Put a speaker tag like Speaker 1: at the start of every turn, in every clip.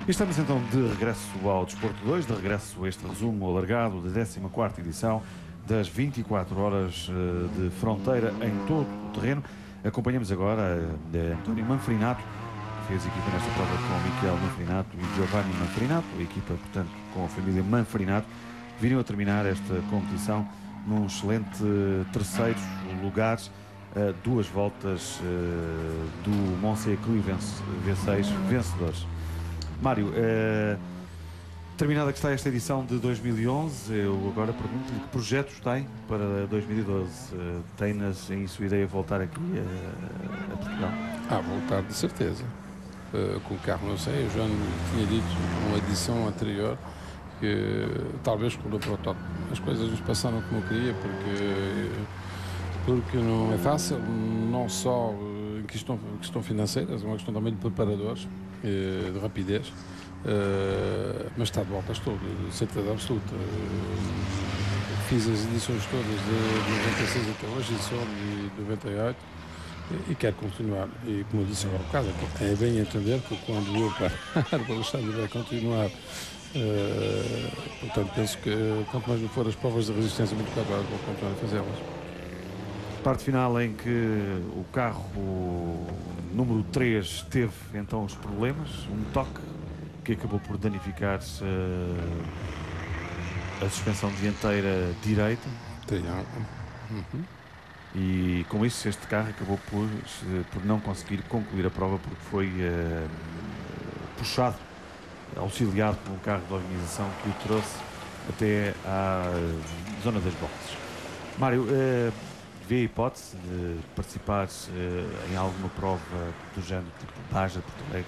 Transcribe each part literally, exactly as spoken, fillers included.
Speaker 1: E estamos então de regresso ao Desporto dois, de regresso a este resumo alargado da décima quarta edição das vinte e quatro horas de fronteira em todo o terreno. Acompanhamos agora uh, António Manfrinato, que fez equipa nesta prova com Miquel Manfrinato e Giovanni Manfrinato, a equipa, portanto, com a família Manfrinato, viriam a terminar esta competição num excelente uh, terceiro lugar, uh, duas voltas uh, do Montseicli V seis vencedores. Mário, uh, terminada que está esta edição de dois mil e onze, eu agora pergunto-lhe que projetos tem para dois mil e doze? Uh, tem nas, em sua ideia voltar aqui uh, a Portugal?
Speaker 2: Ah, voltar de certeza. Uh, com o carro, não sei, eu já tinha dito numa edição anterior que talvez por o protótipo as coisas nos passaram como eu queria, porque, porque não é fácil, não só em questão, questão financeiras, é uma questão também de preparadores, de rapidez, mas está de volta, estou de certeza absoluta. Fiz as edições todas de noventa e seis até hoje, e só de noventa e oito, e quero continuar. E como eu disse agora, o caso é bem entender que quando eu parar, o Alexandre vai continuar. Uh, portanto, penso que quanto mais não for as provas de resistência vinte e quatro horas, vou continuar a fazê-las.
Speaker 1: Parte final em que o carro número três teve então os problemas, um toque que acabou por danificar uh, a suspensão dianteira direita.
Speaker 2: Uhum.
Speaker 1: E com isso este carro acabou por, por não conseguir concluir a prova porque foi uh, puxado, auxiliado por um carro de organização que o trouxe até à zona das boxes. Mário, uh, vê a hipótese de participar uh, em alguma prova do género, tipo Baja, Porto Alegre?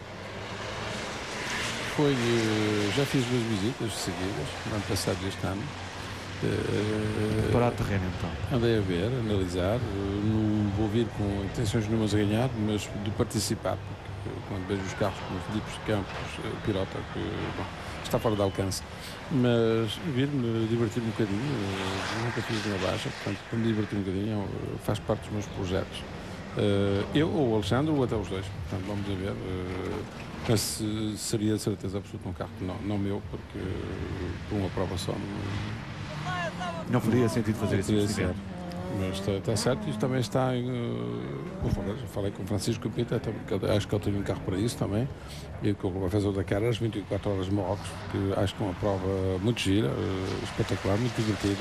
Speaker 2: Foi, uh, já fiz duas visitas seguidas, no ano passado e este ano. Uh,
Speaker 1: Preparar terreno então?
Speaker 2: Andei a ver, a analisar, uh, não vou vir com intenções nenhumas a ganhar, mas de participar, porque quando vejo os carros como Filipe Campos, uh, Pirota, que bom, está fora de alcance, mas vir-me divertir-me um bocadinho, uh, nunca fiz uma baixa, portanto, para me divertir um bocadinho, uh, faz parte dos meus projetos. Uh, eu ou o Alexandre ou até os dois, portanto, vamos a ver. Uh, mas uh, seria de certeza absoluta um carro que não, não meu, porque uh, por uma prova só não.
Speaker 1: Não faria sentido fazer esse investimento.
Speaker 2: Mas está, está certo, isto também está em. Uh, falei, falei com o Francisco Pita, acho que ele tem um carro para isso também. E com o professor da Cara, as vinte e quatro horas de Marrocos, que acho que é uma prova muito gira, uh, espetacular, muito divertida.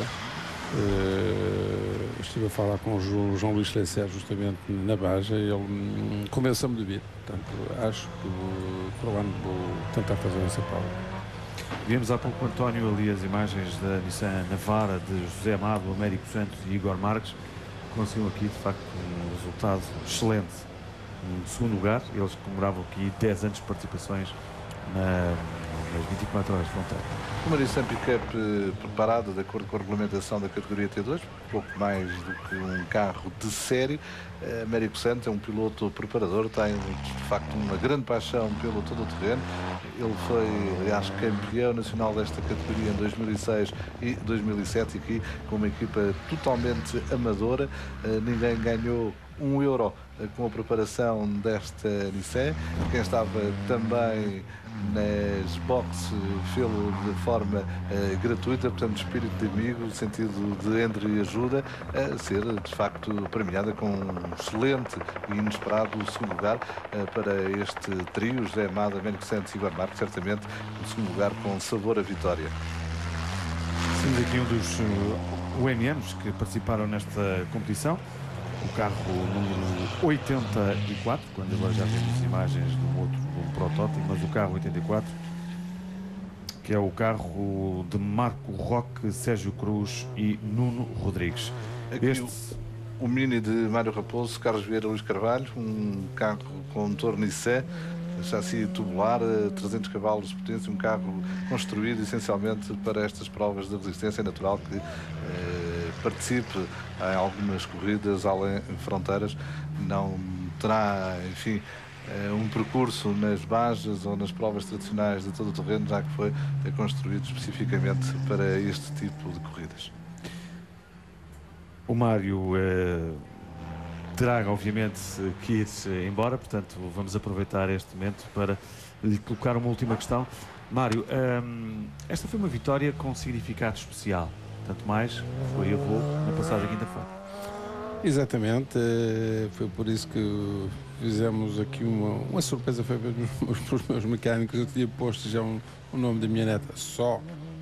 Speaker 2: Uh, estive a falar com o João Luís Lecer justamente na Baja e ele um, convenceu-me de vir. Portanto, acho que uh, para o ano vou tentar fazer essa prova.
Speaker 1: Vimos há pouco, António, ali as imagens da Nissan Navara de José Amado, Américo Santos e Igor Marques. Conseguiram aqui, de facto, um resultado excelente. Um segundo lugar, eles comemoravam aqui dez anos de participações na, nas vinte e quatro horas de fronteira.
Speaker 3: Uma Nissan Pickup preparada de acordo com a regulamentação da categoria T dois, pouco mais do que um carro de série. Américo Santos é um piloto preparador, tem de facto uma grande paixão pelo todo o terreno. Ele foi, aliás, campeão nacional desta categoria em dois mil e seis e dois mil e sete, aqui com uma equipa totalmente amadora. Ninguém ganhou um euro com a preparação desta Nissan. Quem estava também nas boxes fê-lo de forma uh, gratuita, portanto, espírito de amigo, sentido de entreajuda, a ser de facto premiada com um excelente e inesperado segundo lugar uh, para este trio, José Amado, Américo Santos e Igor Marques, certamente um segundo lugar com sabor a vitória.
Speaker 1: Temos aqui um dos uh, U M Ms que participaram nesta competição, o carro número oitenta e quatro, quando agora já vemos imagens de um outro, de um protótipo, mas o carro oitenta e quatro, que é o carro de Marco Roque, Sérgio Cruz e Nuno Rodrigues.
Speaker 3: Aqui
Speaker 1: este...
Speaker 3: o, o Mini de Mário Raposo, Carlos Vieira, Luís Carvalho, um carro com motor Nissan, chassi tubular, trezentos cavalos de potência, um carro construído essencialmente para estas provas de resistência. É natural que eh, participe em algumas corridas além fronteiras, não terá, enfim, eh, um percurso nas bajas ou nas provas tradicionais de todo o terreno, já que foi construído especificamente para este tipo de corridas.
Speaker 1: O Mário eh, terá, obviamente, que ir embora, portanto, vamos aproveitar este momento para lhe colocar uma última questão. Mário, hum, esta foi uma vitória com significado especial, tanto mais foi avô na passada quinta-feira.
Speaker 2: Exatamente, foi por isso que fizemos aqui uma, uma surpresa, foi para os meus mecânicos. Eu tinha posto já um, o nome da minha neta só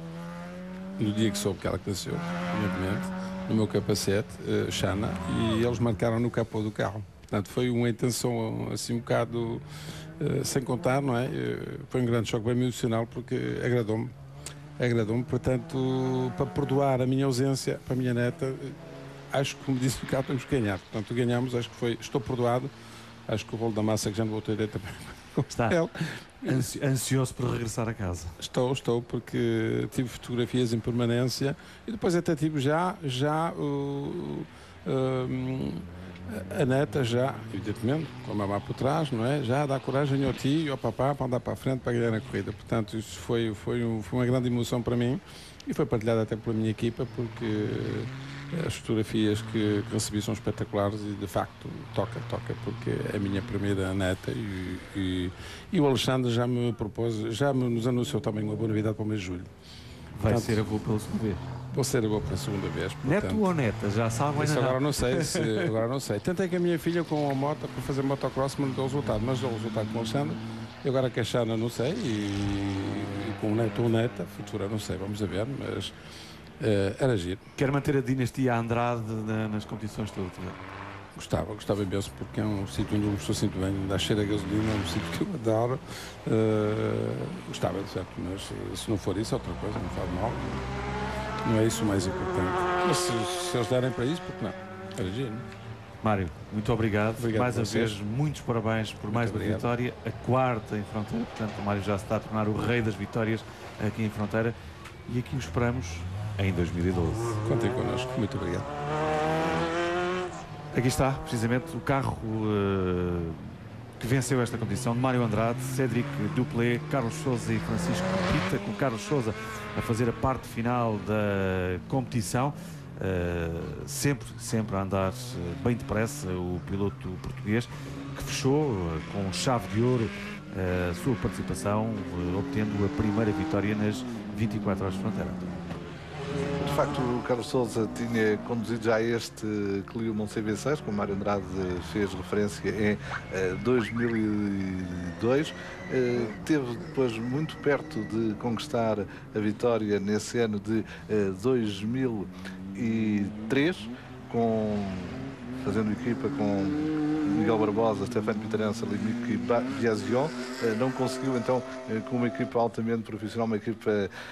Speaker 2: no dia que soube que ela nasceu, evidentemente, no meu capacete, uh, Xana, e eles marcaram no capô do carro. Portanto, foi uma intenção assim um bocado uh, sem contar, não é? Uh, foi um grande choque bem emocional porque agradou-me. Agradou-me, portanto, para perdoar a minha ausência para a minha neta, uh, acho que, como disse o carro, temos que ganhar. Portanto, ganhamos, acho que foi, estou perdoado. Acho que o rolo da massa que já não vou ter também.
Speaker 1: Está Ansi ansioso por regressar a casa.
Speaker 2: Estou, estou, porque tive fotografias em permanência e depois até tive já, já uh, uh, a neta já, evidentemente, com a mamá por trás, não é? Já dá coragem ao tio e ao papá para andar para a frente para ganhar a corrida. Portanto, isso foi, foi, um, foi uma grande emoção para mim e foi partilhada até pela minha equipa, porque as fotografias que, que recebi são espetaculares e, de facto, toca, toca, porque é a minha primeira neta e, e, e o Alexandre já me propôs, já me, nos anunciou também uma boa novidade para o mês de julho.
Speaker 1: Vai portanto, ser avô pela segunda vez?
Speaker 2: Vou ser avô pela segunda vez. Portanto,
Speaker 1: neto ou neta? Já sabem?
Speaker 2: Isso agora não sei, se, agora não sei. Tentei que a minha filha com a moto para fazer motocross me deu o resultado, mas deu o resultado com o Alexandre. E agora que a Xana não sei, e, e com o neto ou neta, futura não sei, vamos a ver, mas uh, era giro.
Speaker 1: Quer manter a dinastia Andrade na, nas competições todas?
Speaker 2: Gostava, gostava imenso, porque é um sítio onde uma pessoa sinto bem, dá cheiro a gasolina, é um sítio que eu adoro. Uh, gostava, certo, mas se não for isso, é outra coisa, não faz mal. Não é isso o mais importante. Mas se, se eles derem para isso, porque não? Era giro.
Speaker 1: Mário, muito obrigado.
Speaker 2: Obrigado
Speaker 1: mais uma vez, muitos parabéns por
Speaker 2: muito
Speaker 1: mais uma
Speaker 2: obrigado.
Speaker 1: vitória, a quarta em Fronteira. Portanto, o Mário já se está a tornar o rei das vitórias aqui em Fronteira. E aqui o esperamos em dois mil e doze.
Speaker 2: Contem connosco. Muito obrigado.
Speaker 1: Aqui está, precisamente, o carro uh, que venceu esta competição de Mário Andrade, Cédric Duplé, Carlos Sousa e Francisco Pita, com Carlos Sousa a fazer a parte final da competição. Uh, sempre, sempre a andar uh, bem depressa, o piloto português que fechou uh, com chave de ouro uh, a sua participação, uh, obtendo a primeira vitória nas vinte e quatro horas de Fronteira.
Speaker 3: De facto, o Carlos Sousa tinha conduzido já este Clio Monza V seis, como Mário Andrade fez referência, em uh, dois mil e dois. Uh, teve depois muito perto de conquistar a vitória nesse ano de uh, dois mil e três, com, fazendo equipa com Miguel Barbosa, Stefano Pitarença, Limique e Biasion. Uh, não conseguiu então, uh, com uma equipa altamente profissional, uma equipa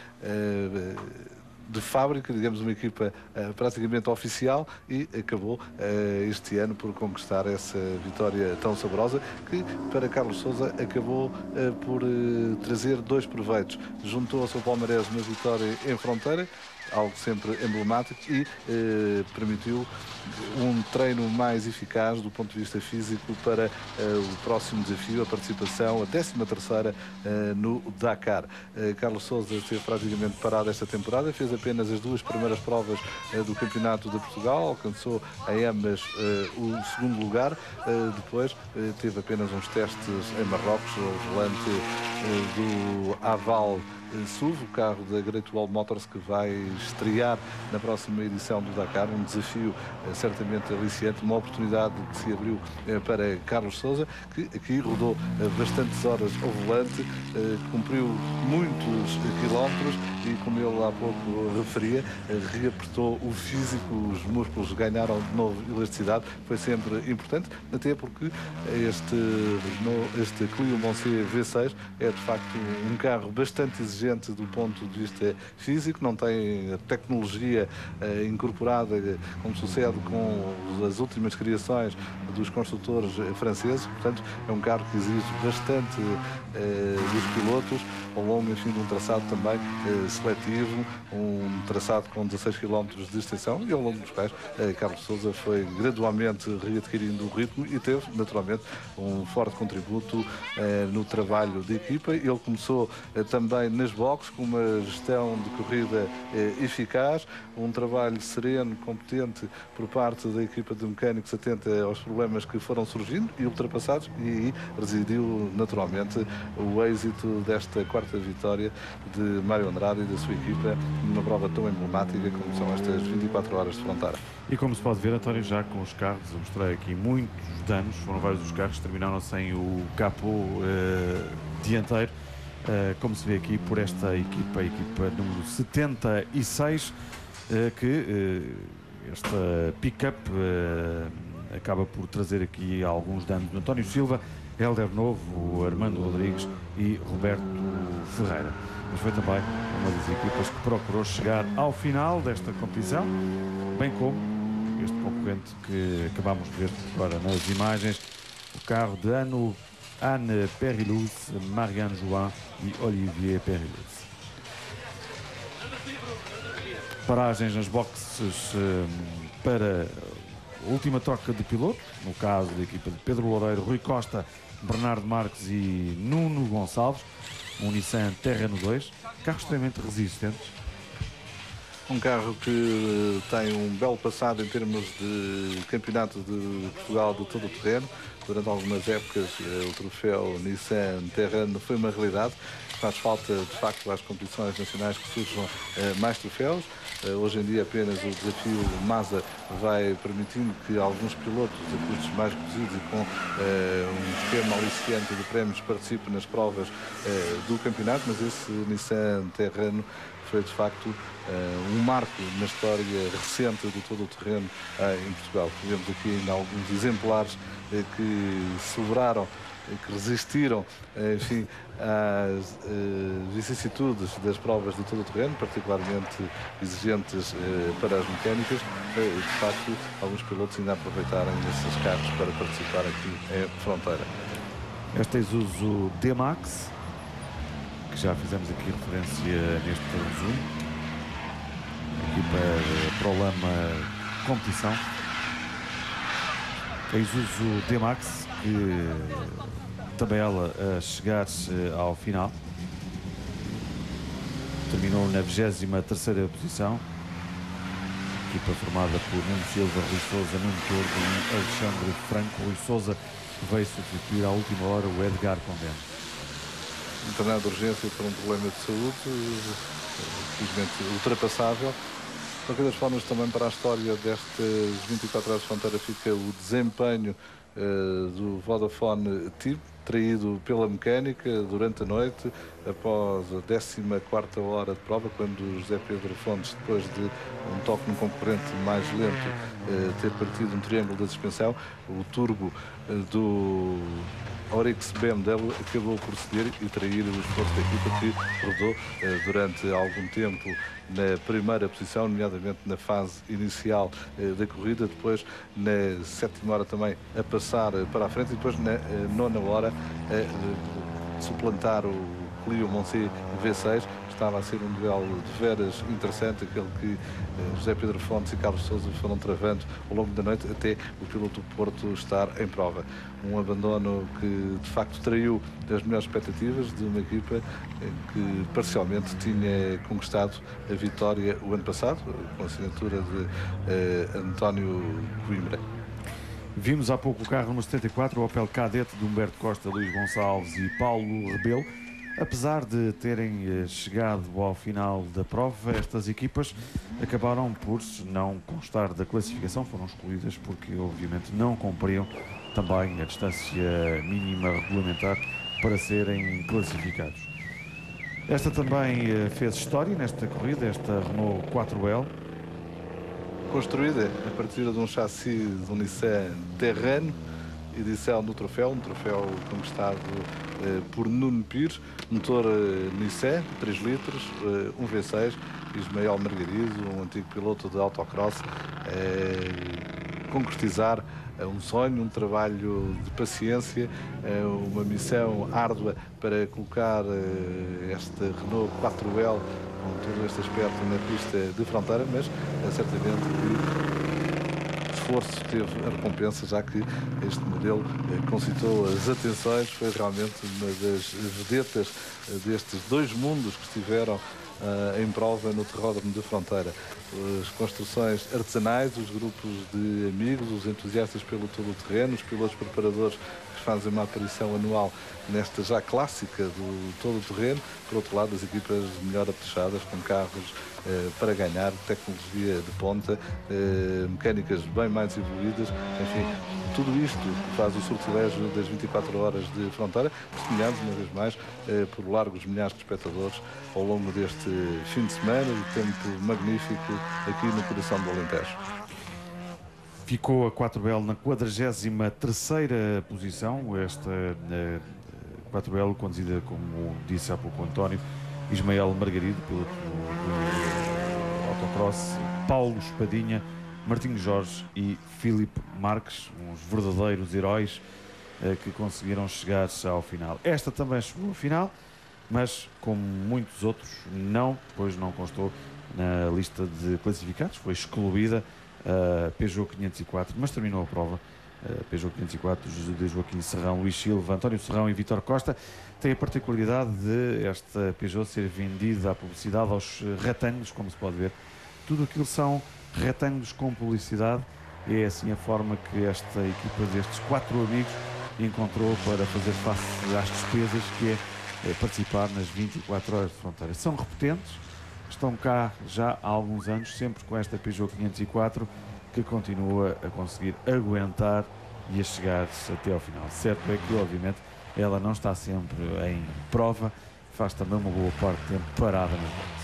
Speaker 3: uh, de fábrica, digamos, uma equipa uh, praticamente oficial, e acabou uh, este ano por conquistar essa vitória tão saborosa, que para Carlos Sousa acabou uh, por uh, trazer dois proveitos. Juntou ao seu palmarés uma vitória em Fronteira, algo sempre emblemático, e eh, permitiu um treino mais eficaz do ponto de vista físico para eh, o próximo desafio, a participação, a décima terceira eh, no Dakar. Eh, Carlos Sousa esteve praticamente parado esta temporada, fez apenas as duas primeiras provas eh, do Campeonato de Portugal, alcançou em ambas eh, o segundo lugar, eh, depois eh, teve apenas uns testes em Marrocos, ao volante eh, do Aval S U V, o carro da Great Wall Motors, que vai estrear na próxima edição do Dakar, um desafio eh, certamente aliciante, uma oportunidade que se abriu eh, para Carlos Sousa, que aqui rodou eh, bastantes horas ao volante, eh, cumpriu muitos eh, quilómetros e, como ele há pouco referia, eh, reapertou o físico, os músculos ganharam de novo elasticidade, foi sempre importante, até porque este, este Clio Monza V seis é de facto um carro bastante exigente do ponto de vista físico, não tem a tecnologia uh, incorporada, como sucede com as últimas criações dos construtores franceses, portanto é um carro que exige bastante uh, dos pilotos, ao longo, enfim, de um traçado também uh, seletivo, um traçado com dezasseis quilómetros de extensão, e ao longo dos quais uh, Carlos Sousa foi gradualmente readquirindo o ritmo e teve, naturalmente, um forte contributo uh, no trabalho de equipa. Ele começou uh, também nas nas boxes, com uma gestão de corrida eh, eficaz, um trabalho sereno, competente por parte da equipa de mecânicos atenta aos problemas que foram surgindo e ultrapassados, e aí residiu naturalmente o êxito desta quarta vitória de Mário Andrade e da sua equipa numa prova tão emblemática como são estas vinte e quatro horas de Frontera.
Speaker 1: E como se pode ver, António, já com os carros, eu mostrei aqui muitos danos, foram vários os carros que terminaram sem o capô eh, dianteiro, eh, como se vê aqui por esta equipa, a equipa número setenta e seis, eh, que eh, esta pick-up eh, acaba por trazer aqui alguns danos. António Silva, Hélder Novo, Armando Rodrigues e Roberto Ferreira. Mas foi também uma das equipas que procurou chegar ao final desta competição, bem como este concorrente que acabamos de ver agora nas imagens, o carro de ano Anne Perilous, Marianne Join e Olivier Perilous. Paragens nas boxes um, para a última troca de piloto, no caso da equipa de Pedro Loureiro, Rui Costa, Bernardo Marques e Nuno Gonçalves, um Nissan Terrano dois, carros extremamente resistentes.
Speaker 3: Um carro que tem um belo passado em termos de campeonato de Portugal de todo o terreno. Durante algumas épocas o troféu Nissan Terrano foi uma realidade. Faz falta, de facto, às competições nacionais que surjam mais troféus. Hoje em dia apenas o desafio Mazda vai permitindo que alguns pilotos a custos mais reduzidos e com um esquema aliciante de prémios participem nas provas do campeonato, mas esse Nissan Terrano foi de facto uh, um marco na história recente de todo o terreno uh, em Portugal. Tivemos aqui ainda alguns exemplares uh, que celebraram, uh, que resistiram uh, enfim, às uh, vicissitudes das provas de todo o terreno, particularmente exigentes uh, para as mecânicas. Uh, de facto, alguns pilotos ainda aproveitarem esses carros para participar aqui em Frontera.
Speaker 1: Esta Isuzu D-Max, que já fizemos aqui referência neste resumo, equipa Prolama Competição. A Isuzu D-Max, que também ela a chegar-se ao final, terminou na vigésima terceira posição, equipa formada por Nuno Silva, Rui Sousa, Nuno Tordo e Alexandre Franco. Rui Sousa veio substituir à última hora o Edgar Condeno.
Speaker 3: Internado de urgência por um problema de saúde, infelizmente ultrapassável. De qualquer das formas, também para a história destas vinte e quatro horas de Frontera fica o desempenho uh, do Vodafone Team, traído pela mecânica durante a noite, após a décima quarta hora de prova, quando José Pedro Fontes, depois de um toque no concorrente mais lento, uh, ter partido um triângulo da suspensão, o turbo uh, do Oryx B M W acabou por ceder e trair o esforço da equipa, que rodou eh, durante algum tempo na primeira posição, nomeadamente na fase inicial eh, da corrida, depois na sétima hora também a passar eh, para a frente e depois na eh, nona hora a eh, suplantar o Clio Monce V seis. Estava a ser um duelo de veras interessante, aquele que eh, José Pedro Fontes e Carlos Sousa foram travando ao longo da noite até o piloto do Porto estar em prova. Um abandono que de facto traiu as melhores expectativas de uma equipa que parcialmente tinha conquistado a vitória o ano passado, com a assinatura de eh, António Coimbra.
Speaker 1: Vimos há pouco o carro número setenta e quatro, o Opel Kadett de Humberto Costa, Luís Gonçalves e Paulo Rebelo. Apesar de terem chegado ao final da prova, estas equipas acabaram por não constar da classificação, foram excluídas porque obviamente não cumpriam também a distância mínima regulamentar para serem classificados. Esta também fez história nesta corrida, esta Renault quatro L.
Speaker 3: Construída a partir de um chassi de um Nissan Terrano, edição do troféu, um troféu conquistado eh, por Nuno Pires, motor eh, Nissan, três litros, eh, um V seis, Ismael Margarizo, um antigo piloto de autocross, eh, concretizar eh, um sonho, um trabalho de paciência, eh, uma missão árdua para colocar eh, esta Renault quatro L com todo este aspecto na pista de Frontera, mas é certamente que esforço teve a recompensa, já que este modelo concitou as atenções, foi realmente uma das vedetas destes dois mundos que estiveram Uh, em prova no Terródromo de Fronteira. As construções artesanais, os grupos de amigos, os entusiastas pelo todo-terreno, os pilotos preparadores que fazem uma aparição anual nesta já clássica do todo-terreno. Por outro lado, as equipas melhor apetrechadas, com carros uh, para ganhar, tecnologia de ponta, uh, mecânicas bem mais evoluídas, enfim, tudo isto faz o sortilégio das vinte e quatro horas de Fronteira, testemunhados, uma vez mais, uh, por largos milhares de espectadores ao longo deste fim de semana, de tempo magnífico aqui no coração do Alentejo.
Speaker 1: Ficou a quatro L na quadragésima terceira posição, esta uh, quatro L conduzida, como disse há pouco o António, Ismael Margarido, piloto do autocross, Paulo Espadinha, Martinho Jorge e Filipe Marques, uns verdadeiros heróis uh, que conseguiram chegar ao final. Esta também chegou ao final, mas como muitos outros não, pois não constou na lista de classificados, foi excluída a uh, Peugeot quinhentos e quatro, mas terminou a prova. Uh, Peugeot quinhentos e quatro de Joaquim Serrão, Luís Silva, António Serrão e Vítor Costa tem a particularidade de esta Peugeot ser vendida à publicidade aos retângulos, como se pode ver. Tudo aquilo são retângulos com publicidade. É assim a forma que esta equipa destes quatro amigos encontrou para fazer face às despesas, que é É participar nas vinte e quatro horas de Fronteira. São repetentes, estão cá já há alguns anos, sempre com esta Peugeot quinhentos e quatro, que continua a conseguir aguentar e a chegar até ao final. Certo é que, obviamente, ela não está sempre em prova, faz também uma boa parte de tempo parada nas boxes.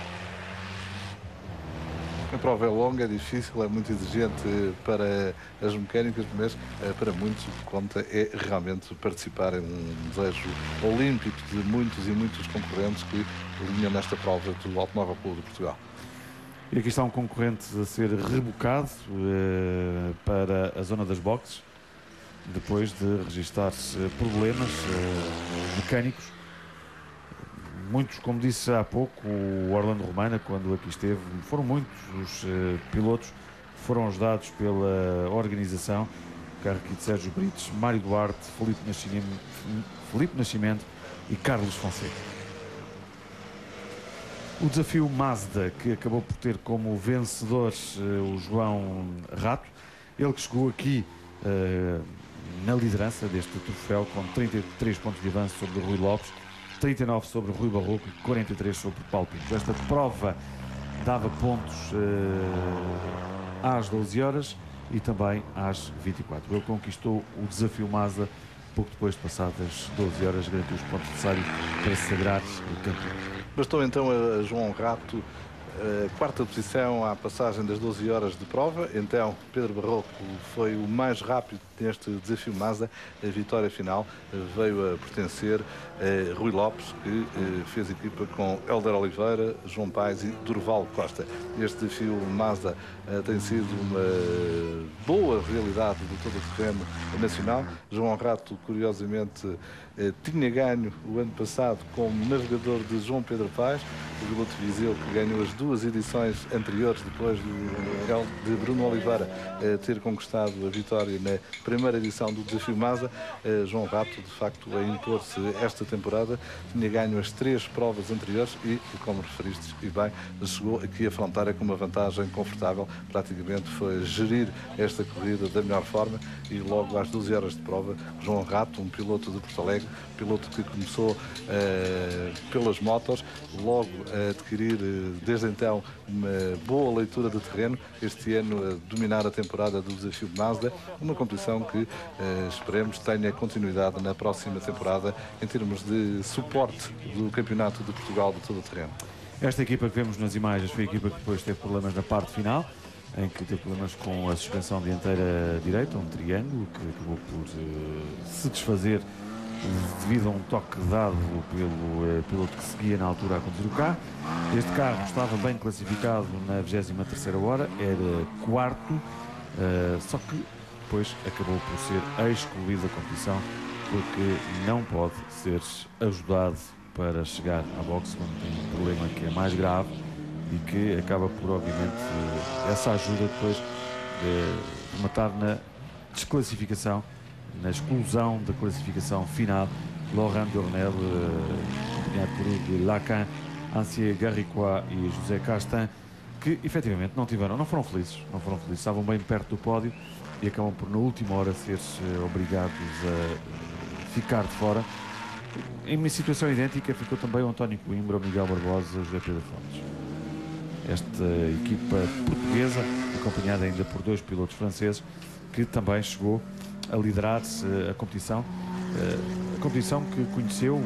Speaker 3: A prova é longa, é difícil, é muito exigente para as mecânicas, mas para muitos o que conta é realmente participar em um desejo olímpico de muitos e muitos concorrentes que alinham nesta prova do Automóvel Clube de Portugal.
Speaker 1: E aqui está um concorrente a ser rebocado eh, para a zona das boxes, depois de registar-se problemas eh, mecânicos. Muitos, como disse há pouco o Orlando Romana, quando aqui esteve, foram muitos os uh, pilotos que foram ajudados pela organização. O carro aqui de Sérgio Brites, Mário Duarte, Felipe Nascimento, Felipe Nascimento e Carlos Fonseca. O desafio Mazda, que acabou por ter como vencedores uh, o João Rato, ele que chegou aqui uh, na liderança deste troféu com trinta e três pontos de avanço sobre o Rui Lopes, trinta e nove sobre Rui Barroco e quarenta e três sobre Paulo Pinto. Esta prova dava pontos uh, às doze horas e também às vinte e quatro. Ele conquistou o desafio Mazda pouco depois de passadas doze horas, garantiu os pontos necessários para se sagrar campeão.
Speaker 3: Bastou então a João Rato a quarta posição à passagem das doze horas de prova. Então Pedro Barroco foi o mais rápido neste desafio Mazda. A vitória final veio a pertencer a Rui Lopes, que fez equipa com Hélder Oliveira, João Paes e Durval Costa. Este desafio Mazda tem sido uma boa realidade do todo-terreno nacional. João Rato, curiosamente, tinha ganho o ano passado como navegador de João Pedro Paes, o piloto de Viseu, que ganhou as duas edições anteriores, depois de Bruno Oliveira ter conquistado a vitória na primeira edição do desafio Mazda. João Rato, de facto, a impor-se esta temporada, tinha ganho as três provas anteriores e, como referiste e bem, chegou aqui a Fronteira com uma vantagem confortável. Praticamente foi gerir esta corrida da melhor forma e logo às doze horas de prova, João Rato, um piloto de Porto Alegre, piloto que começou uh, pelas motos, logo a adquirir uh, desde então uma boa leitura de terreno, este ano a dominar a temporada do desafio Mazda, uma competição que uh, esperemos tenha continuidade na próxima temporada em termos de suporte do Campeonato de Portugal de todo o terreno.
Speaker 1: Esta equipa que vemos nas imagens foi a equipa que depois teve problemas na parte final, em que teve problemas com a suspensão dianteira direita, um triângulo que acabou por uh, se desfazer devido a um toque dado pelo uh, piloto que seguia na altura a conduzir o carro. Este carro estava bem classificado na vigésima terceira hora, era quarto, uh, só que depois acabou por ser excluído da competição porque não pode ser ajudado para chegar à boxe quando tem um problema que é mais grave e que acaba por, obviamente, essa ajuda depois de rematar na desclassificação, na exclusão da classificação final. Laurent Dornel, acompanhado por Hugues Lacan, Ancier Garricois e José Castan, que efetivamente não tiveram, não foram felizes, não foram felizes, estavam bem perto do pódio e acabam por na última hora ser obrigados a ficar de fora. Em uma situação idêntica ficou também o António Coimbra, o Miguel Barbosa e o José Pedro Fontes. Esta equipa portuguesa, acompanhada ainda por dois pilotos franceses, que também chegou a liderar a competição, a competição que conheceu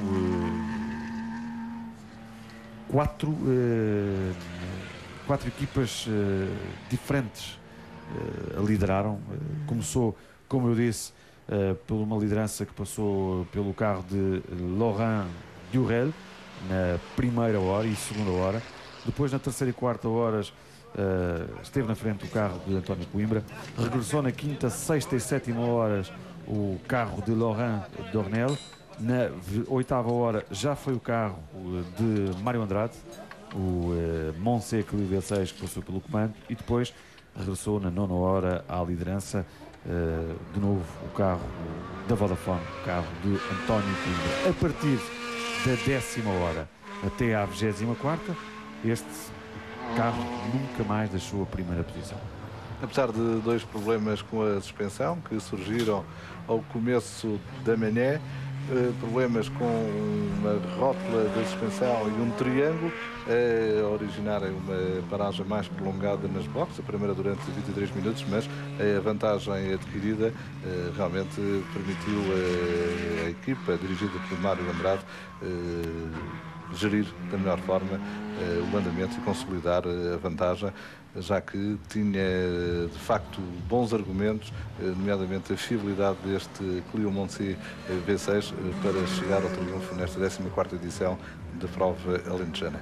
Speaker 1: quatro, quatro equipas diferentes a lideraram. Começou, como eu disse, por uma liderança que passou pelo carro de Laurent Durel na primeira hora e segunda hora. Depois, na terceira e quarta horas, esteve na frente o carro de António Coimbra. Regressou na quinta, sexta e sétima horas o carro de Laurent Dornel. Na oitava hora já foi o carro de Mário Andrade, o Monse Clio V seis, que passou pelo comando, e depois regressou na nona hora à liderança, de novo o carro da Vodafone, o carro de António Coimbra. A partir da décima hora até à vigésima quarta, este carro nunca mais deixou a primeira posição.
Speaker 3: Apesar de dois problemas com a suspensão que surgiram ao começo da manhã, eh, problemas com uma rótula da suspensão e um triângulo, eh, originarem uma paragem mais prolongada nas boxes, a primeira durante vinte e três minutos, mas a vantagem adquirida eh, realmente permitiu eh, a equipa dirigida por Mário Andrade eh, gerir da melhor forma uh, o andamento e consolidar uh, a vantagem, já que tinha de facto bons argumentos, uh, nomeadamente a fiabilidade deste Clio Monse V seis uh, para chegar ao triunfo nesta décima quarta edição da prova alentejana.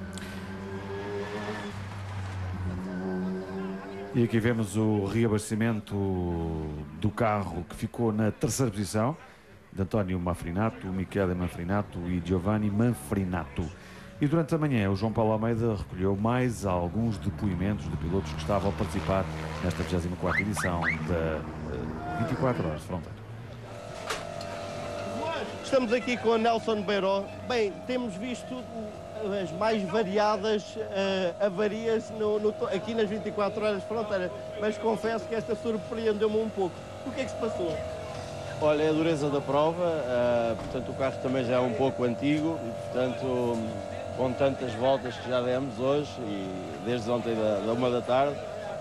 Speaker 1: E aqui vemos o reabastecimento do carro que ficou na terceira posição, de António Manfrinato, Michele Manfrinato e Giovanni Manfrinato. E durante a manhã o João Paulo Almeida recolheu mais alguns depoimentos de pilotos que estavam a participar nesta vigésima quarta edição da vinte e quatro horas de Fronteira.
Speaker 4: Estamos aqui com a Nelson Beiró. Bem, temos visto as mais variadas uh, avarias no, no, aqui nas vinte e quatro horas de Fronteira, mas confesso que esta surpreendeu-me um pouco. O que é que se passou?
Speaker 5: Olha, é a dureza da prova, uh, portanto o carro também já é um pouco antigo e, portanto, com tantas voltas que já demos hoje e desde ontem da, da uma da tarde,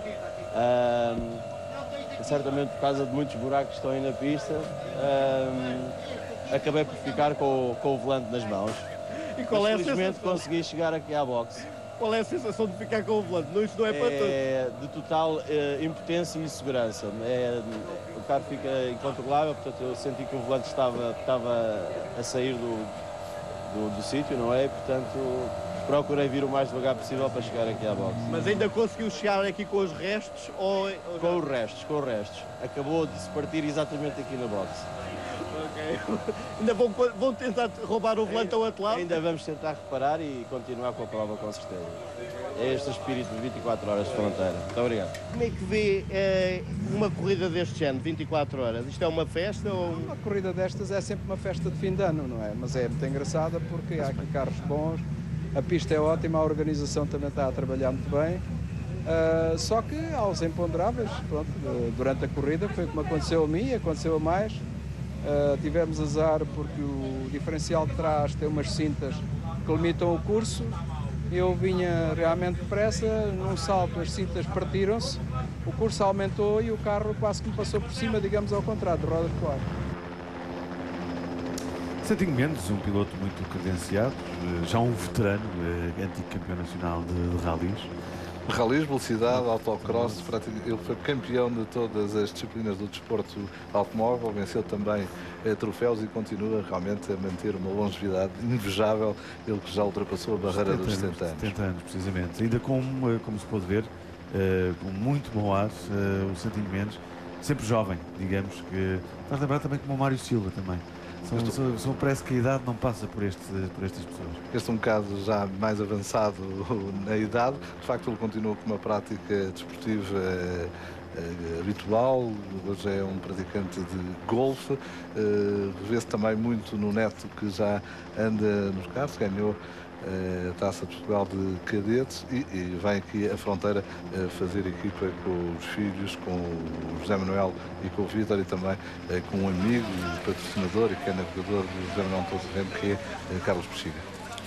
Speaker 5: uh, certamente por causa de muitos buracos que estão aí na pista, uh, acabei por ficar com, com o volante nas mãos.
Speaker 4: E qual é a
Speaker 5: Felizmente
Speaker 4: sensação?
Speaker 5: consegui chegar aqui à boxe.
Speaker 4: Qual é a sensação de ficar com o volante? Não, isto não é para todos.
Speaker 5: É de total uh, impotência e insegurança. É, o carro fica incontrolável, portanto eu senti que o volante estava, estava a sair do, do, do sítio, não é? Portanto procurei vir o mais devagar possível para chegar aqui à boxe.
Speaker 4: Mas ainda conseguiu chegar aqui com os restos? Ou...
Speaker 5: Com os restos, com os restos. Acabou de se partir exatamente aqui na boxe.
Speaker 4: Ok. Ainda vão, vão tentar roubar o volante ao outro lado?
Speaker 5: Ainda vamos tentar reparar e continuar com a prova, com certeza. É este o espírito de vinte e quatro horas de Fronteira. Muito obrigado.
Speaker 4: Como é que vê é, uma corrida deste género, vinte e quatro horas? Isto é uma festa ou...
Speaker 6: Uma corrida destas é sempre uma festa de fim de ano, não é? Mas é muito engraçada porque há aqui carros bons, a pista é ótima, a organização também está a trabalhar muito bem. Uh, só que há os imponderáveis, pronto, durante a corrida, foi como aconteceu a mim, aconteceu a mais. Uh, tivemos azar porque o diferencial de trás tem umas cintas que limitam o curso. Eu vinha realmente depressa, num salto as cintas partiram-se, o curso aumentou e o carro quase que me passou por cima, digamos ao contrário, de roda de quadro.
Speaker 1: Santinho Mendes, um piloto muito credenciado, já um veterano, antigo campeão nacional de, de rallies.
Speaker 3: Rallies, velocidade, autocross, ele foi campeão de todas as disciplinas do desporto automóvel, venceu também eh, troféus e continua realmente a manter uma longevidade invejável, ele que já ultrapassou a barreira dos setenta anos.
Speaker 1: setenta anos, precisamente. Ainda com, como se pode ver, uh, com muito bom ar, uh, o Santinho Mendes, sempre jovem, digamos, que faz lembrar também como o Mário Silva também. São, são, são, parece que a idade não passa por, este, por estas pessoas.
Speaker 3: Este é um bocado já mais avançado na idade. De facto, ele continua com uma prática desportiva uh, habitual, hoje é um praticante de golfe, uh, vê-se também muito no neto que já anda nos carros, ganhou a Taça de Portugal de Cadetes e, e vem aqui à fronteira uh, fazer equipa com os filhos, com o José Manuel e com o Vítor, e também uh, com um amigo, um patrocinador e que é navegador do José Manuel Todo Terreno, que é uh, Carlos Bexiga.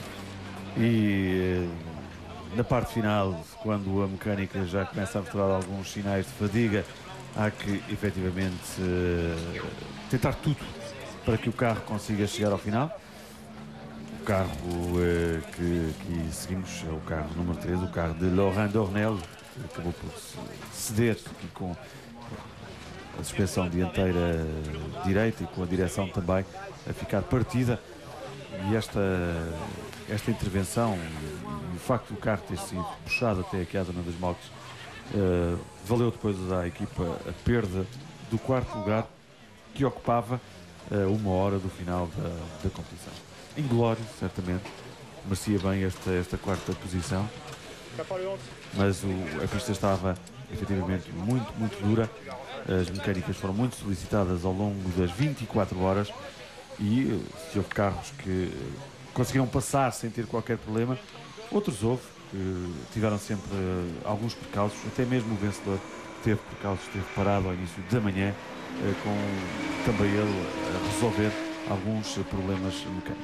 Speaker 1: E na parte final, quando a mecânica já começa a mostrar alguns sinais de fadiga, há que efetivamente uh, tentar tudo para que o carro consiga chegar ao final. O carro uh, que, que seguimos é o carro número treze, o carro de Laurent Dornel, que acabou por ceder aqui com a suspensão dianteira direita e com a direção também a ficar partida. E esta, esta intervenção e o facto do carro ter sido puxado até aqui à zona das motos uh, valeu depois à equipa a perda do quarto lugar, que ocupava uh, uma hora do final da, da competição. Inglório, certamente, merecia bem esta, esta quarta posição, mas o, a pista estava efetivamente muito, muito dura. As mecânicas foram muito solicitadas ao longo das vinte e quatro horas e se houve carros que conseguiram passar sem ter qualquer problema, outros houve que tiveram sempre alguns percalços, até mesmo o vencedor teve percalços, esteve parado ao início da manhã, com também ele a resolver alguns problemas mecânicos.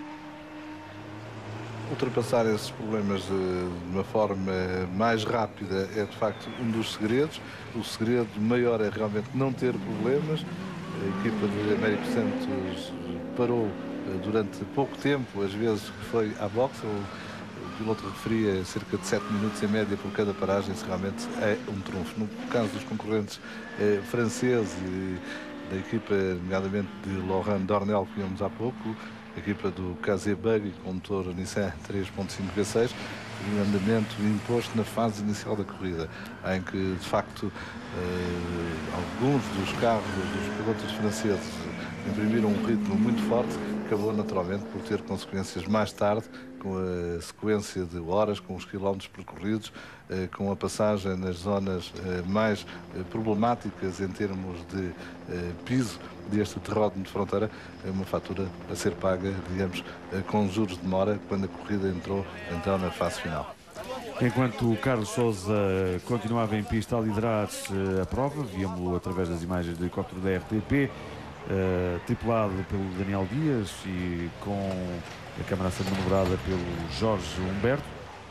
Speaker 3: Ultrapassar esses problemas de, de uma forma mais rápida é de facto um dos segredos. O segredo maior é realmente não ter problemas. A equipa de Américo Santos parou durante pouco tempo, às vezes foi à boxe. O piloto referia cerca de sete minutos em média por cada paragem, isso realmente é um trunfo. No caso dos concorrentes eh, franceses e da equipa, nomeadamente de Laurent Dornel, que vimos há pouco, a equipa do K Z Buggy com motor Nissan três ponto cinco V seis, um andamento imposto na fase inicial da corrida, em que de facto eh, alguns dos carros dos pilotos franceses imprimiram um ritmo muito forte, acabou naturalmente por ter consequências mais tarde, com a sequência de horas, com os quilómetros percorridos, eh, com a passagem nas zonas eh, mais eh, problemáticas em termos de eh, piso deste terródromo de fronteira, é uma fatura a ser paga, digamos, eh, com juros de demora, quando a corrida entrou então na fase final.
Speaker 1: Enquanto o Carlos Sousa continuava em pista a liderar a prova, víamos-lo através das imagens do helicóptero da R T P, Uh, tripulado pelo Daniel Dias e com a câmara a ser manobrada pelo Jorge Humberto.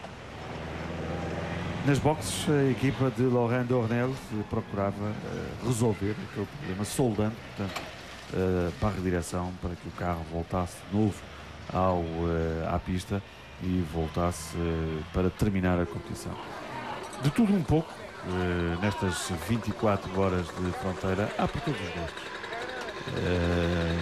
Speaker 1: Nas boxes, a equipa de Laurent Dornel procurava uh, resolver aquele problema, soldando, portanto, uh, para a redireção, para que o carro voltasse de novo ao, uh, à pista e voltasse uh, para terminar a competição. De tudo um pouco, uh, nestas vinte e quatro horas de fronteira, há por todos os gostos. Uh,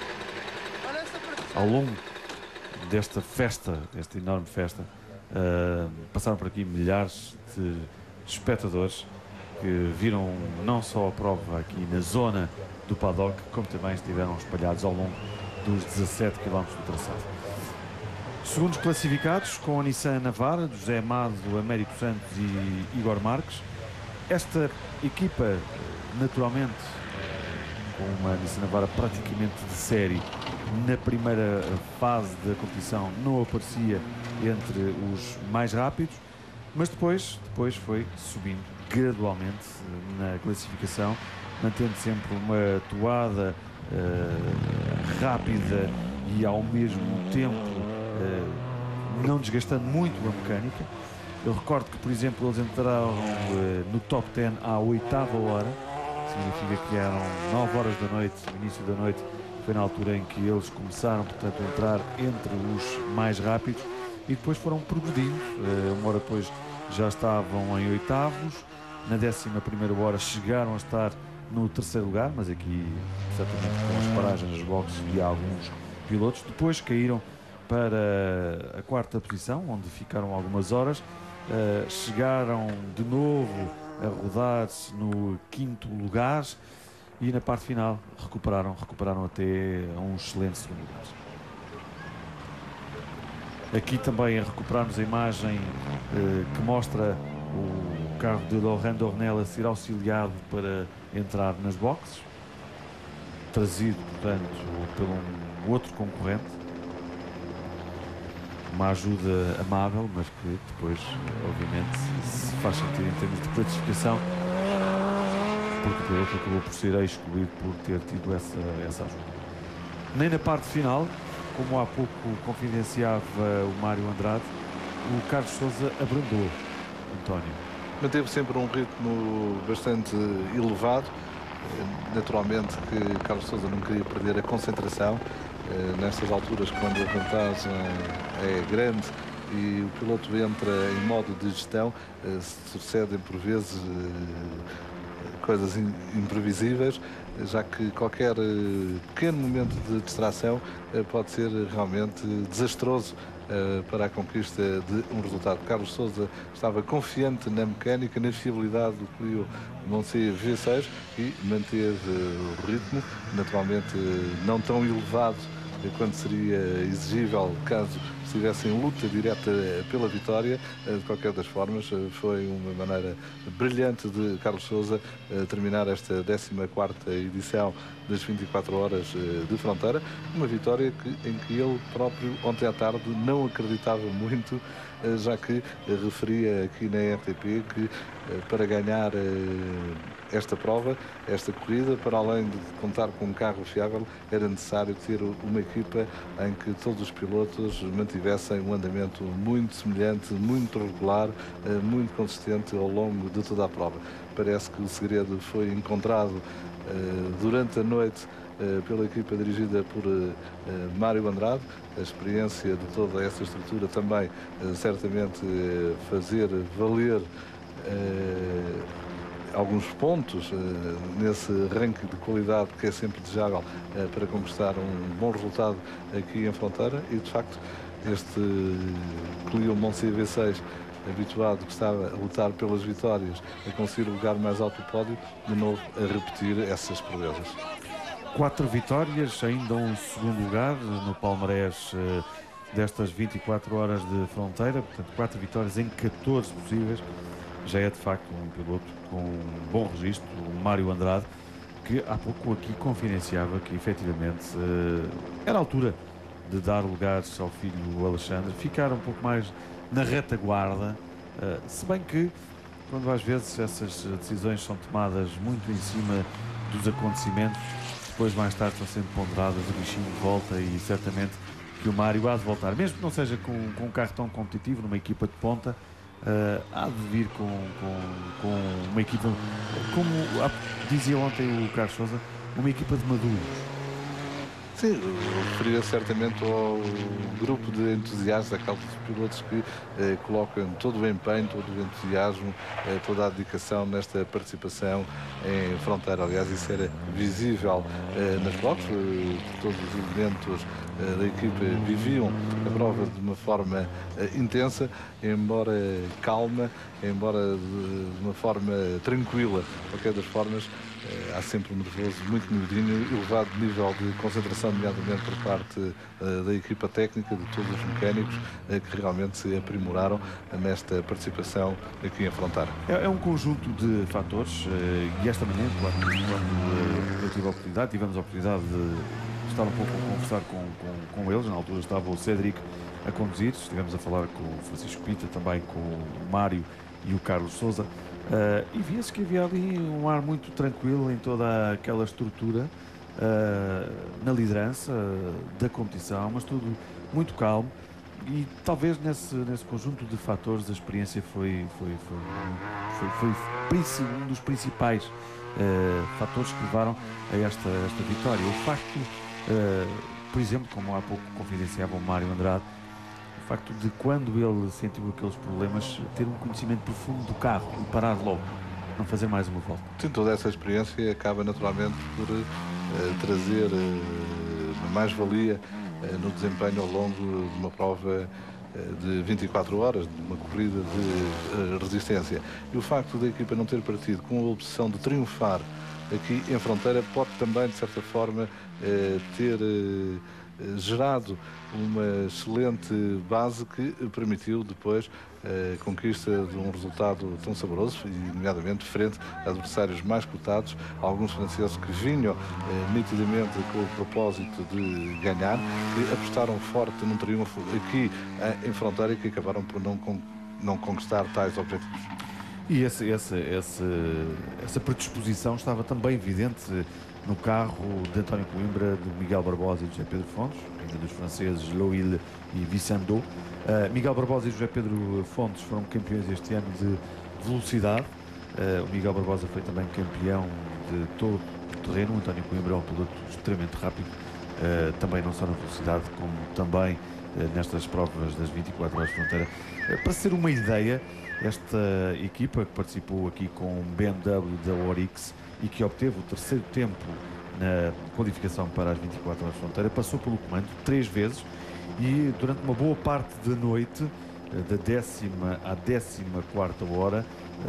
Speaker 1: ao longo desta festa, desta enorme festa, uh, passaram por aqui milhares de espectadores que viram não só a prova aqui na zona do paddock, como também estiveram espalhados ao longo dos dezassete quilómetros do traçado. Segundos classificados com a Nissan Navara, José Amado, Américo Santos e Igor Marques. Esta equipa, naturalmente, com uma Nissan Navara praticamente de série, na primeira fase da competição não aparecia entre os mais rápidos, mas depois, depois foi subindo gradualmente na classificação, mantendo sempre uma toada uh, rápida e ao mesmo tempo uh, não desgastando muito a mecânica. Eu recordo que, por exemplo, eles entraram uh, no top dez à oitava hora. Significa que eram nove horas da noite, no início da noite, foi na altura em que eles começaram, portanto, a entrar entre os mais rápidos e depois foram progredindo. Uma hora depois já estavam em oitavos, na décima primeira hora chegaram a estar no terceiro lugar, mas aqui, certamente, com as paragens nas boxes e alguns pilotos. Depois caíram para a quarta posição, onde ficaram algumas horas, chegaram de novo a rodar-se no quinto lugar e na parte final recuperaram, recuperaram até um excelente segundo lugar. Aqui também a recuperarmos a imagem eh, que mostra o carro de Laurent Dornel a ser auxiliado para entrar nas boxes, trazido, portanto, por um outro concorrente. Uma ajuda amável, mas que depois, obviamente, se faz sentido em termos de classificação, porque o piloto acabou por ser excluído por ter tido essa, essa ajuda. Nem na parte final, como há pouco confidenciava o Mário Andrade, o Carlos Sousa abrandou, António.
Speaker 3: Manteve sempre um ritmo bastante elevado. Naturalmente que Carlos Sousa não queria perder a concentração nestas alturas, quando a vantagem é grande e o piloto entra em modo de gestão, sucedem por vezes coisas imprevisíveis, já que qualquer pequeno momento de distração pode ser realmente desastroso para a conquista de um resultado. Carlos Sousa estava confiante na mecânica, na fiabilidade do Clio Monza V seis e manteve o ritmo, naturalmente não tão elevado quanto seria exigível caso estivesse em luta direta pela vitória. De qualquer das formas, foi uma maneira brilhante de Carlos Sousa terminar esta décima quarta edição das vinte e quatro horas de Fronteira, uma vitória que, em que ele próprio ontem à tarde não acreditava muito, já que referia aqui na R T P que para ganhar esta prova, esta corrida, para além de contar com um carro fiável, era necessário ter uma equipa em que todos os pilotos mantivessem um andamento muito semelhante, muito regular, muito consistente ao longo de toda a prova. Parece que o segredo foi encontrado durante a noite pela equipa dirigida por Mário Andrade. A experiência de toda essa estrutura também certamente fazer valer alguns pontos uh, nesse ranking de qualidade que é sempre desejável uh, para conquistar um bom resultado aqui em Fronteira. E de facto este Clio Monza V seis, habituado que estava a lutar pelas vitórias, a conseguir o lugar mais alto do pódio, de novo a repetir essas proezas.
Speaker 1: Quatro vitórias, ainda um segundo lugar no palmarés uh, destas vinte e quatro horas de Fronteira, portanto quatro vitórias em catorze possíveis. Já é de facto um piloto com um bom registro, o Mário Andrade, que há pouco aqui confidenciava que efetivamente uh, era a altura de dar lugares ao filho Alexandre, ficar um pouco mais na retaguarda, uh, se bem que quando às vezes essas decisões são tomadas muito em cima dos acontecimentos, depois mais tarde estão sendo ponderadas, o bichinho volta e certamente que o Mário há de voltar, mesmo que não seja com, com um carro tão competitivo, numa equipa de ponta. Uh, há de vir com, com, com uma equipa, como dizia ontem o Carlos Sousa, uma equipa de maduros.
Speaker 3: Sim, referia certamente ao grupo de entusiastas, aqueles pilotos que eh, colocam todo o empenho, todo o entusiasmo, eh, toda a dedicação nesta participação em Fronteira. Aliás, isso era visível eh, nas provas, eh, todos os elementos eh, da equipe viviam a prova de uma forma eh, intensa, embora calma, embora de, de uma forma tranquila. De qualquer das formas, há sempre um nervoso muito miudinho, elevado nível de concentração, nomeadamente por parte uh, da equipa técnica, de todos os mecânicos, uh, que realmente se aprimoraram nesta participação aqui em Fronteira.
Speaker 1: É, é um conjunto de fatores uh, e esta manhã, claro, quando uh, eu tive a oportunidade, tivemos a oportunidade de estar um pouco a conversar com, com, com eles. Na altura estava o Cédric a conduzir, estivemos a falar com o Francisco Pita, também com o Mário e o Carlos Sousa. Uh, e via-se que havia ali um ar muito tranquilo em toda aquela estrutura, uh, na liderança uh, da competição, mas tudo muito calmo. E talvez nesse, nesse conjunto de fatores a experiência foi, foi, foi, foi, foi um dos principais uh, fatores que levaram a esta, esta vitória. O facto, uh, por exemplo, como há pouco confidenciava o Mário Andrade, o facto de quando ele sentiu aqueles problemas ter um conhecimento profundo do carro e parar logo, não fazer mais uma volta.
Speaker 3: Sim, toda essa experiência acaba naturalmente por uh, trazer uh, uma mais-valia uh, no desempenho ao longo de uma prova uh, de vinte e quatro horas, de uma corrida de uh, resistência. E o facto da equipa não ter partido com a opção de triunfar aqui em Fronteira pode também, de certa forma, uh, ter uh, gerado uma excelente base que permitiu depois a conquista de um resultado tão saboroso, e nomeadamente frente a adversários mais cotados, alguns franceses que vinham eh, nitidamente com o propósito de ganhar, que apostaram forte num triunfo aqui eh, em Fronteira e que acabaram por não, con não conquistar tais objetivos.
Speaker 1: E esse, esse, esse, essa predisposição estava também evidente no carro de António Coimbra, de Miguel Barbosa e de José Pedro Fontes, ainda dos franceses Loïl e Vicendo. Uh, Miguel Barbosa e José Pedro Fontes foram campeões este ano de velocidade. Uh, o Miguel Barbosa foi também campeão de todo o terreno. O António Coimbra é um piloto extremamente rápido, uh, também não só na velocidade, como também uh, nestas provas das vinte e quatro horas de fronteira. Uh, para ser uma ideia, esta equipa que participou aqui com o B M W da Oryx e que obteve o terceiro tempo na qualificação para as vinte e quatro horas de fronteira, passou pelo comando três vezes e durante uma boa parte da noite, da décima à décima quarta hora,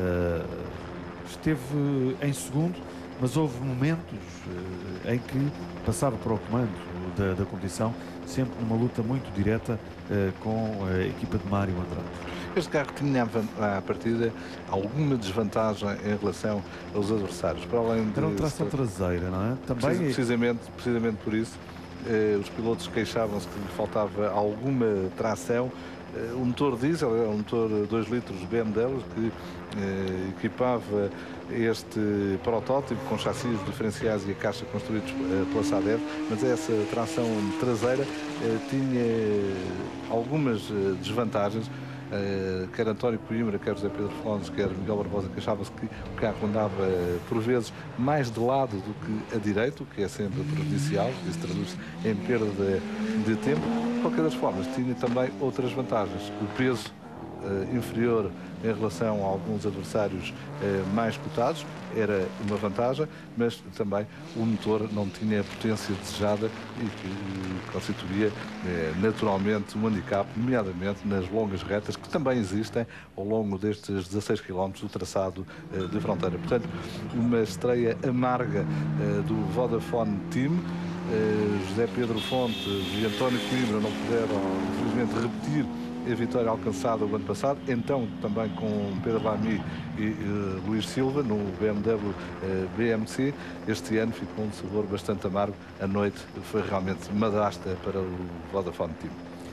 Speaker 1: esteve em segundo, mas houve momentos em que passava para o comando da, da competição, sempre numa luta muito direta com a equipa de Mário Andrade.
Speaker 3: Este carro tinha à partida alguma desvantagem em relação aos adversários, para além de...
Speaker 1: Era uma tração traseira, não é? Também...
Speaker 3: Precisamente, precisamente por isso, eh, os pilotos queixavam-se que lhe faltava alguma tração. Eh, o motor diesel é um motor dois litros B M W que eh, equipava este protótipo com chassis diferenciais e a caixa construídos eh, pela Sadev, mas essa tração traseira eh, tinha algumas eh, desvantagens. Uh, quer António Coimbra, quer José Pedro Fontes, quer Miguel Barbosa queixava-se que o carro andava uh, por vezes mais de lado do que a direito, o que é sempre prejudicial, isso traduz-se em perda de, de tempo. De qualquer das formas, tinha também outras vantagens. O peso uh, inferior em relação a alguns adversários uh, mais cotados era uma vantagem, mas também o motor não tinha a potência desejada e que uh, constituía uh, naturalmente um handicap, nomeadamente nas longas retas que também existem ao longo destes dezasseis quilómetros do traçado uh, de fronteira. Portanto, uma estreia amarga uh, do Vodafone Team. Uh, José Pedro Fontes e António Coimbra não puderam, infelizmente, repetir a vitória alcançada o ano passado, então também com Pedro Lamy e uh, Luís Silva no B M W uh, B M C. Este ano ficou um sabor bastante amargo. A noite foi realmente madrasta para o Vodafone Team.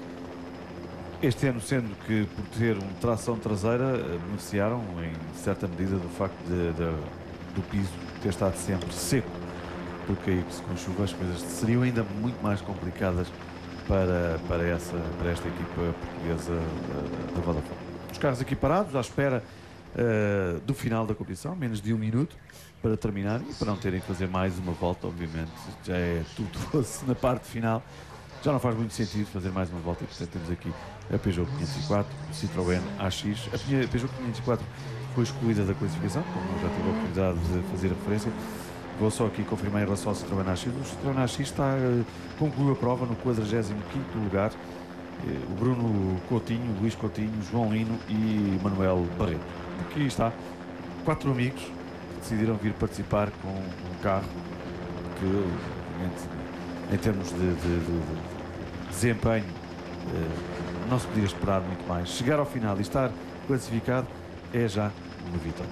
Speaker 1: Este ano, sendo que por ter uma tração traseira, beneficiaram em certa medida do facto de, de, do piso ter estado sempre seco, porque aí com chuva as coisas seriam ainda muito mais complicadas para, para, essa, para esta equipa portuguesa da Vodafone. Os carros aqui parados, à espera uh, do final da competição, menos de um minuto para terminar e para não terem que fazer mais uma volta, obviamente. Já é tudo doce na parte final, já não faz muito sentido fazer mais uma volta e, portanto, temos aqui a Peugeot quinhentos e quatro, o Citroën A X. A Peugeot quinhentos e quatro foi excluída da classificação, como eu já tive a oportunidade de fazer a referência. Vou só aqui confirmar em relação ao Citroën A X. O Citroën A X está, uh, concluiu a prova no quadragésimo quinto lugar. Uh, o Bruno Coutinho, Luís Coutinho, João Lino e Manuel Barreto. Aqui está, quatro amigos que decidiram vir participar com um carro que, obviamente, em termos de, de, de, de desempenho, uh, não se podia esperar muito mais. Chegar ao final e estar classificado é já uma vitória.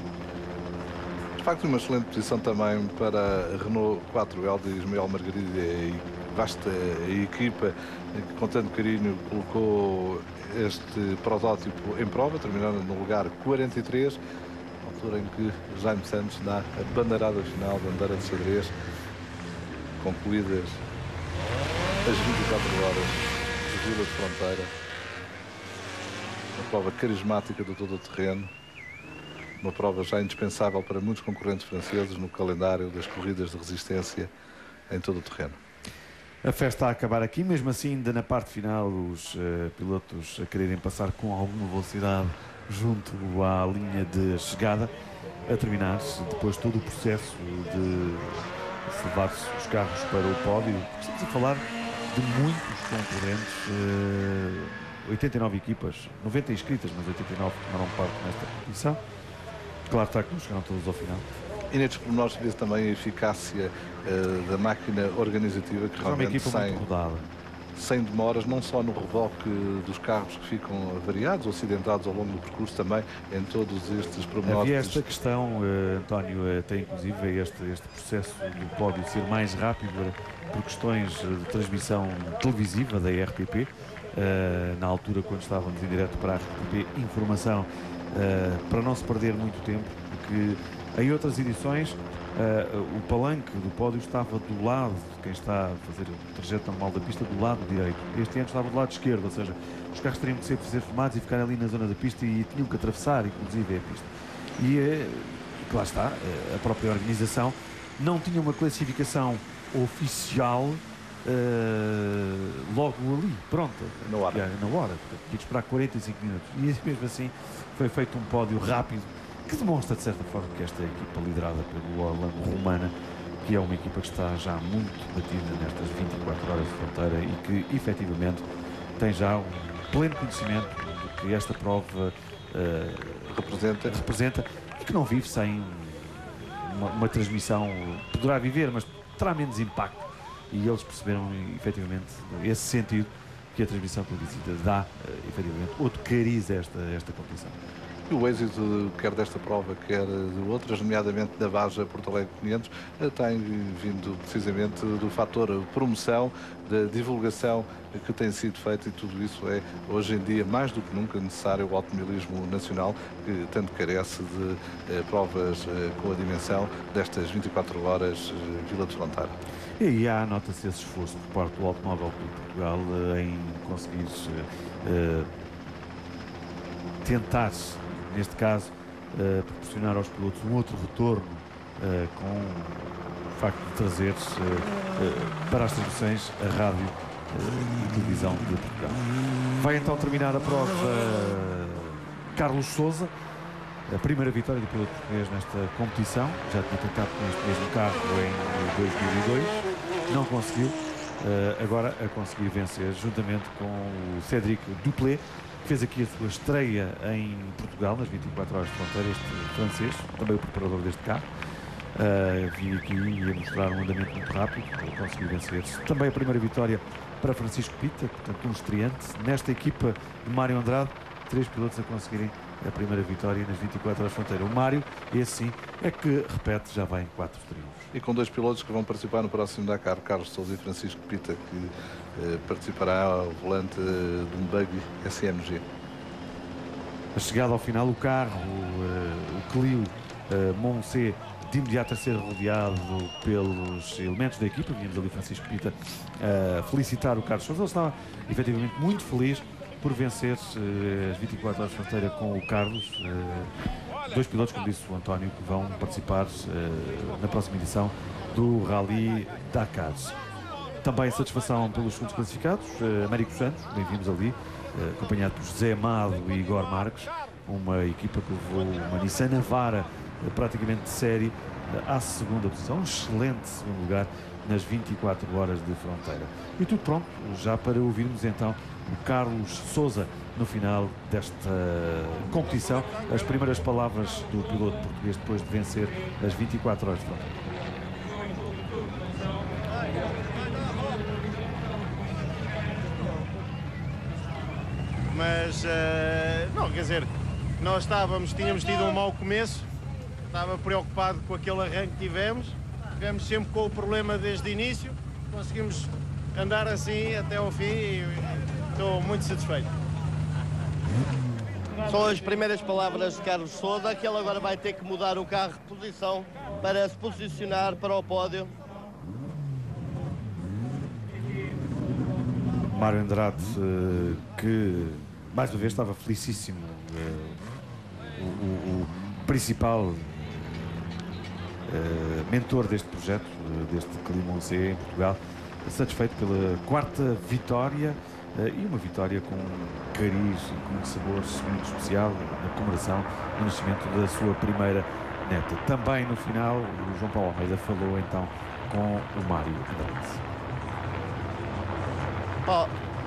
Speaker 3: De facto, uma excelente posição também para a Renault quatro L de Ismael Margarida e vasta equipa que com tanto carinho colocou este protótipo em prova, terminando no lugar quarenta e três, na altura em que Jaime Santos dá a bandeirada final da bandeira de xadrez, concluídas as vinte e quatro horas de Vila de Fronteira, uma prova carismática do todo o terreno. Uma prova já indispensável para muitos concorrentes franceses no calendário das corridas de resistência em todo o terreno.
Speaker 1: A festa a acabar aqui, mesmo assim, ainda na parte final, os uh, pilotos a quererem passar com alguma velocidade junto à linha de chegada, a terminar-se depois todo o processo de levar-se os carros para o pódio. Estamos a falar de muitos concorrentes, uh, oitenta e nove equipas, noventa inscritas, mas oitenta e nove tomaram parte nesta competição. Claro está que não chegaram todos ao final.
Speaker 3: E nestes pormenores vê-se também a eficácia uh, da máquina organizativa que
Speaker 1: é uma
Speaker 3: realmente
Speaker 1: equipa
Speaker 3: sem,
Speaker 1: muito rodada.
Speaker 3: sem demoras, não só no reboque dos carros que ficam avariados ou acidentados ao longo do percurso, também em todos estes pormenores.
Speaker 1: Havia esta questão, uh, António, uh, tem inclusive este, este processo do pódio ser mais rápido uh, por questões de transmissão televisiva da R T P, uh, na altura quando estávamos em direto para a R T P, informação uh, para não se perder muito tempo, porque em outras edições Uh, o palanque do pódio estava do lado de quem está a fazer o trajeto normal da pista, do lado direito. Este ano estava do lado esquerdo, ou seja, os carros teriam que ser formados e ficar ali na zona da pista e tinham que atravessar, inclusive, a pista. E uh, lá está, uh, a própria organização não tinha uma classificação oficial uh, logo ali, pronta,
Speaker 3: na hora.
Speaker 1: Yeah, na hora. Tinha que esperar quarenta e cinco minutos. E mesmo assim foi feito um pódio rápido, que demonstra de certa forma que esta equipa liderada pelo Orlando Romana, que é uma equipa que está já muito batida nestas vinte e quatro horas de fronteira e que efetivamente tem já um pleno conhecimento do que esta prova uh,
Speaker 3: representa.
Speaker 1: representa e que não vive sem uma, uma transmissão, poderá viver, mas terá menos impacto, e eles perceberam efetivamente esse sentido que a transmissão televisiva dá, uh, efetivamente, outro cariz a esta, esta competição.
Speaker 3: O êxito, quer desta prova, quer de outras, nomeadamente da Baja Porto Alegre quinhentos, tem vindo precisamente do fator promoção, da divulgação que tem sido feita, e tudo isso é, hoje em dia, mais do que nunca necessário ao automobilismo nacional, que tanto carece de eh, provas eh, com a dimensão destas vinte e quatro horas eh, Vila de Fronteira.
Speaker 1: E aí há, nota-se esse esforço por parte do Automóvel Clube de Portugal eh, em conseguir eh, tentar, neste caso, uh, proporcionar aos pilotos um outro retorno uh, com o facto de trazer uh, uh, para as transmissões a rádio uh, e televisão de Portugal. Vai então terminar a prova uh, Carlos Sousa, a primeira vitória do piloto português nesta competição. Já tinha tentado com este mesmo carro em dois mil e dois, não conseguiu. Uh, agora a conseguir vencer juntamente com o Cédric Duplé, que fez aqui a sua estreia em Portugal nas vinte e quatro horas de fronteira, este francês, também o preparador deste carro. Uh, vi aqui e a mostrar um andamento muito rápido, conseguiu vencer. Também a primeira vitória para Francisco Pita, portanto um estreante nesta equipa de Mário Andrade, três pilotos a conseguirem a primeira vitória nas vinte e quatro horas de fronteira. O Mário, esse sim, é que repete, já vai em quatro triunfos.
Speaker 3: E com dois pilotos que vão participar no próximo Dakar, Carlos Sousa e Francisco Pita, que eh, participará ao volante eh, de um buggy S M G.
Speaker 1: A chegada ao final, o carro, uh, o Clio uh, Moncé, de imediato a ser rodeado pelos elementos da equipa. Vínhamos ali Francisco Pita a uh, felicitar o Carlos Sousa. Ele estava efetivamente muito feliz por vencer uh, as vinte e quatro horas de fronteira com o Carlos. Uh, dois pilotos, como disse o António, que vão participar uh, na próxima edição do Rally Dakar. Também satisfação pelos segundos classificados, uh, Américo Santos, bem-vindos ali, uh, acompanhado por José Amado e Igor Marques, uma equipa que levou uma Nissan Navara uh, praticamente de série uh, à segunda posição, um excelente segundo lugar nas vinte e quatro horas de fronteira. E tudo pronto, já para ouvirmos então o Carlos Sousa no final desta competição, as primeiras palavras do piloto português depois de vencer as vinte e quatro horas de fronteira.
Speaker 7: Mas, uh, não, quer dizer, nós estávamos, tínhamos tido um mau começo, estava preocupado com aquele arranque que tivemos, tivemos sempre com o problema desde o início, conseguimos andar assim até ao fim e estou muito satisfeito.
Speaker 4: São as primeiras palavras de Carlos Sousa, que ele agora vai ter que mudar o carro de posição para se posicionar para o pódio.
Speaker 1: Mário Andrade, que mais uma vez estava felicíssimo, o, o, o principal mentor deste projeto, deste Climoncé em Portugal, satisfeito pela quarta vitória. Uh, e uma vitória com cariz e com um sabor muito especial na comemoração do nascimento da sua primeira neta. Também no final, o João Paulo Almeida falou então com o Mário Andrade.
Speaker 4: Oh.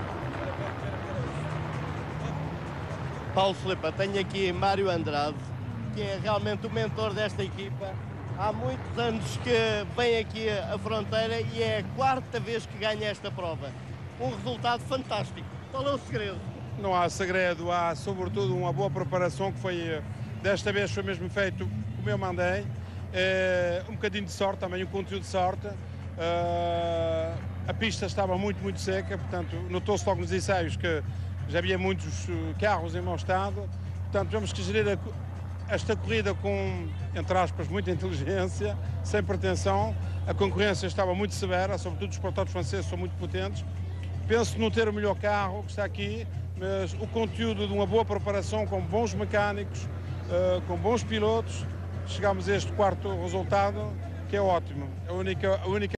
Speaker 4: Paulo Filipe, tenho aqui Mário Andrade, que é realmente o mentor desta equipa. Há muitos anos que vem aqui à fronteira e é a quarta vez que ganha esta prova. um resultado fantástico. Qual é o segredo?
Speaker 8: Não há segredo, há sobretudo uma boa preparação que foi, desta vez foi mesmo feito como eu mandei. É, um bocadinho de sorte, também um conteúdo de sorte. Uh, a pista estava muito, muito seca, portanto, notou-se logo nos ensaios que já havia muitos carros em mau estado. Portanto, temos que gerir a, esta corrida com, entre aspas, muita inteligência, sem pretensão. A concorrência estava muito severa, sobretudo os pilotos franceses são muito potentes. Penso não ter o melhor carro que está aqui, mas o conteúdo de uma boa preparação, com bons mecânicos, uh, com bons pilotos, chegamos a este quarto resultado, que é ótimo. A única, a única